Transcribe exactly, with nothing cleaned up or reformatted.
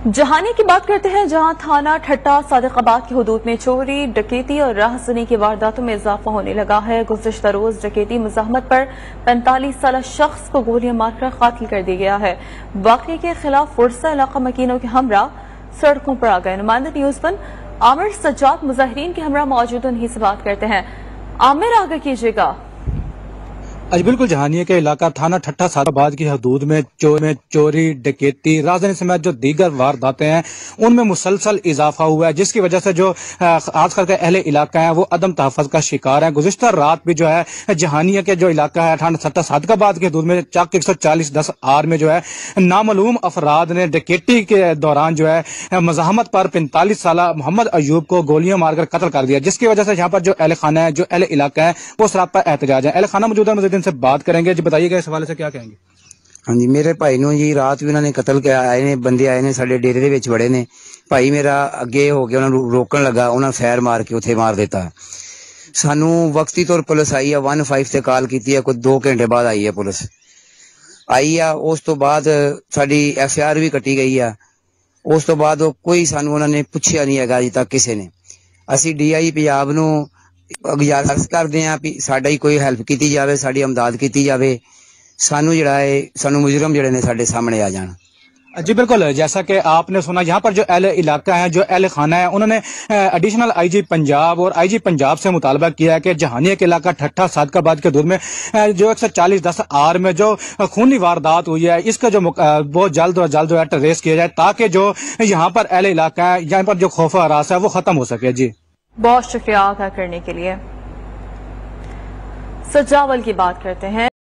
جہانی کی بات کرتے ہیں، جہاں تھانہ ٹھٹہ صادق آباد کی حدود میں چوری، ڈکیتی اور راہ زنی کی وارداتوں میں اضافہ ہونے لگا ہے۔ گزشتہ روز ڈکیتی مزاحمت پر پینتالیس سالہ شخص کو گولیاں مار کر قتل کر دیا گیا ہے۔ واقعے کے خلاف فرسہ علاقہ مکینوں کے ہمراہ سڑکوں پر آ گئے۔ نمائندہ نیوز ون عامر سجاد مظاہرین کے ہمراہ موجود، انہی سے بات کرتے ہیں۔ عامر، آگے کیجیے گا۔ اج بالکل جہانیے کے علاقہ تھانہ ٹھٹہ صادق آباد کی حدود میں چوری، ڈکیتی، رازداری سمیت جو دیگر وارداتیں ہیں ان میں مسلسل اضافہ ہوا ہے، جس کی وجہ سے جو آج کل کے اہل علاقہ ہیں وہ عدم تحفظ کا شکار ہیں۔ گزشتہ رات بھی جو ہے جہانیے کے جو علاقہ ہے تھانہ ٹھٹہ صادق آباد کی حدود میں چاک ایک سو چالیس دس آر میں جو ہے نامعلوم افراد نے ڈکیتی کے دوران جو ہے مزاحمت پر پینتالیس سالہ محمد ایوب کو گولیاں مار کر قتل کر دیا، جس کی وجہ سے یہاں پر جو اہل خانہ ہے، جو اہل علاقہ ہے وہ سراپا احتجاج ہے۔ اہل خانہ موجودہ مزید سے بات کریں گے۔ جی بتائیے گا اس حوالے سے کیا کہیں گے؟ ہاں جی، میرے بھائی نو جی رات بھی انہوں نے قتل کیا، آئے نے بندے آئے نے ساڈے ڈیرے دے وچ بڑے نے، بھائی میرا اگے ہو کے انہوں نے روکن لگا، انہوں نے فائر مار کے اتنے مار دیتا۔ سانو وقتی طور پولیس آئی ہے، ون فائیو سے کال کی ہے، کوئی دو گھنٹے بعد آئی ہے پولیس آئی ہے۔ اس تو بعد ساری ایف آئی آر بھی کٹی گئی ہے۔ اس تو بعد کوئی سانو انہوں نے پوچھا نہیں ہے اجے تک کسی نے۔ اسی ڈی آئی پنجاب نو گزارش کرتے ہیں کہ ساڈی کوئی ہیلپ کی جائے، ساری امداد کی جائے، سانو جڑا ہے سانو مجرم جڑے نے ساڈے سامنے آ جان۔ جی بالکل، جیسا کہ آپ نے سنا یہاں پر جو اہل علاقہ ہیں، جو اہل خانہ ہیں، انہوں نے ایڈیشنل آئی جی پنجاب اور آئی جی پنجاب سے مطالبہ کیا ہے کہ جہانیے کے علاقہ ٹھٹہ صادق آباد کے حدود میں جو ایک سو چالیس دس آر میں جو خونی واردات ہوئی ہے اس کا جو بہت جلد اور جلد جو ہے ٹریس کیا جائے، تاکہ جو یہاں پر اہل علاقہ ہے، یہاں پر جو خوف و ہراس ہے وہ ختم ہو سکے۔ جی بہت شکریہ آگاہ کرنے کے لیے۔ سجاول کی بات کرتے ہیں۔